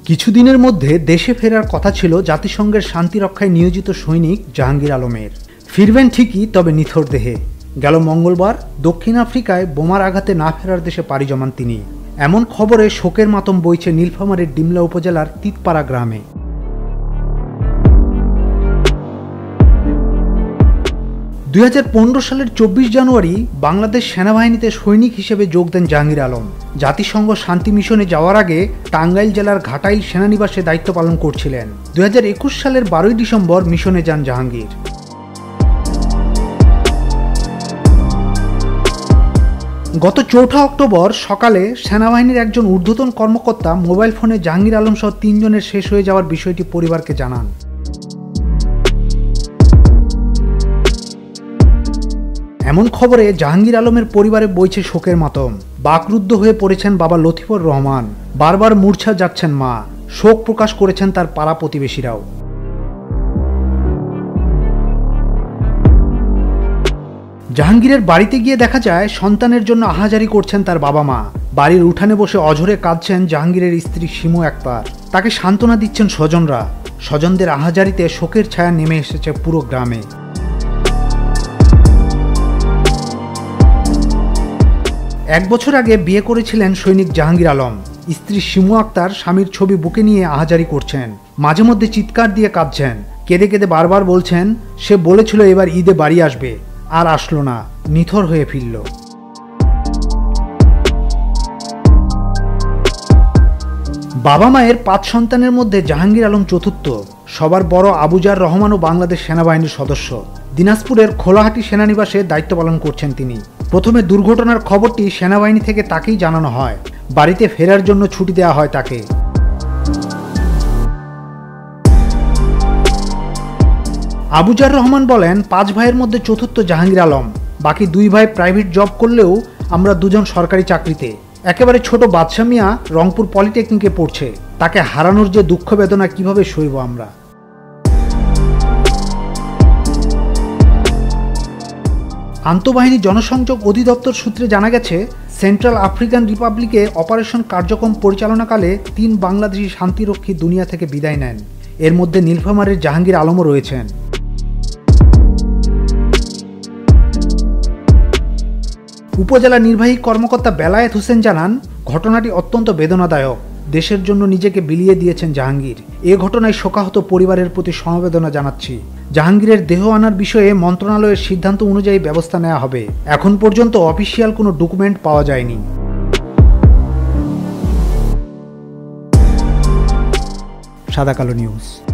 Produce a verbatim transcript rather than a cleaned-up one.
কিছুদিনের মধ্যে দেশে ফেরার কথা ছিল জাতিসংঘের শান্তি রক্ষায় নিয়োজিত সৈনিক জাহাঙ্গীর আলমের। ফিরবেন ঠিকই, তবে নিথর দেহে। গেল মঙ্গলবার দক্ষিণ আফ্রিকায় বোমার আঘাতে না ফেরার দেশে পাড়ি জমান তিনি। এমন খবরে শোকের মাতম বইছে নীলফামারীর ডিমলা উপজেলার তিতপাড়া গ্রামে। দুই হাজার পনেরো সালের চব্বিশ জানুয়ারি বাংলাদেশ সেনাবাহিনীতে সৈনিক হিসেবে যোগ দেন জাহাঙ্গীর আলম। জাতিসংঘ শান্তি মিশনে যাওয়ার আগে টাঙ্গাইল জেলার ঘাটাইল সেনানিবাসে দায়িত্ব পালন করছিলেন। দুই হাজার একুশ সালের বারোই ডিসেম্বর মিশনে যান জাহাঙ্গীর। গত চৌঠা অক্টোবর সকালে সেনাবাহিনীর একজন ঊর্ধ্বতন কর্মকর্তা মোবাইল ফোনে জাহাঙ্গীর আলম সহ তিনজনের শেষ হয়ে যাওয়ার বিষয়টি পরিবারকে জানান। এমন খবরে জাহাঙ্গীর আলমের পরিবারে বইছে শোকের মাতম। বাকরুদ্ধ হয়ে পড়েছেন বাবা লতিফুর রহমান, বারবার মূর্ছা যাচ্ছেন মা। শোক প্রকাশ করেছেন তার পাড়া প্রতিবেশীরাও। জাহাঙ্গীরের বাড়িতে গিয়ে দেখা যায় সন্তানের জন্য আহাজারি করছেন তার বাবা মা। বাড়ির উঠানে বসে অঝরে কাঁদছেন জাহাঙ্গীরের স্ত্রী শিমু আক্তার। তাকে সান্ত্বনা দিচ্ছেন স্বজনরা। স্বজনদের আহাজারিতে শোকের ছায়া নেমে এসেছে পুরো গ্রামে। এক বছর আগে বিয়ে করেছিলেন সৈনিক জাহাঙ্গীর আলম। স্ত্রী শিমু আক্তার স্বামীর ছবি বুকে নিয়ে আহাজারি করছেন। মাঝে মধ্যে চিৎকার দিয়ে কাঁদছেন। কেঁদে কেঁদে বারবার বলছেন সে বলেছিল এবার ঈদে বাড়ি আসবে, আর আসলো না, নিথর হয়ে ফিরল। বাবা মায়ের পাঁচ সন্তানের মধ্যে জাহাঙ্গীর আলম চতুর্থ। সবার বড় আবুজার রহমানও বাংলাদেশ সেনাবাহিনীর সদস্য। দিনাজপুরের খোলাহাটি সেনানিবাসে দায়িত্ব পালন করছেন তিনি। প্রথমে দুর্ঘটনার খবরটি সেনাবাহিনী থেকে তাকেই জানানো হয়। বাড়িতে ফেরার জন্য ছুটি দেওয়া হয় তাকে। আবুজার রহমান বলেন, পাঁচ ভাইয়ের মধ্যে চতুর্থ জাহাঙ্গীর আলম। বাকি দুই ভাই প্রাইভেট জব করলেও আমরা দুজন সরকারি চাকরিতে। একেবারে ছোট বাদশা মিয়া রংপুর পলিটেকনিকে পড়ছে। তাকে হারানোর যে দুঃখ বেদনা কিভাবে সইব আমরা। আন্তঃবাহিনী জনসংযোগ অধিদপ্তর সূত্রে জানা গেছে, সেন্ট্রাল আফ্রিকান রিপাবলিকে অপারেশন কার্যক্রম পরিচালনাকালে তিন বাংলাদেশি শান্তিরক্ষী দুনিয়া থেকে বিদায় নেন। এর মধ্যে নীলফামারীর জাহাঙ্গীর আলমও রয়েছেন। উপজেলা নির্বাহী কর্মকর্তা বেলায়েত হোসেন জানান, ঘটনাটি অত্যন্ত বেদনাদায়ক। দেশের জন্য নিজেকে বিলিয়ে দিয়েছেন জাহাঙ্গীর। এ ঘটনায় শোকাহত পরিবারের প্রতি সমবেদনা জানাচ্ছি। জাহাঙ্গীরের দেহ আনার বিষয়ে মন্ত্রণালয়ের সিদ্ধান্ত অনুযায়ী ব্যবস্থা নেওয়া হবে। এখন পর্যন্ত অফিসিয়াল কোনো ডকুমেন্ট পাওয়া যায়নি। সাদাকালো নিউজ।